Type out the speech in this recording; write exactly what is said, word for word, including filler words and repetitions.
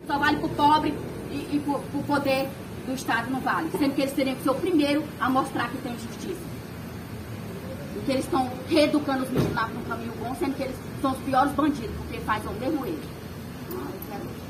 Só vale pro pobre e, e pro, pro poder do Estado não vale. Sendo que eles teriam que ser o primeiro a mostrar que tem justiça. E que eles estão reeducando os meninos lá para um caminho bom, sendo que eles são os piores bandidos, porque faz o mesmo erro. Ah, eu quero...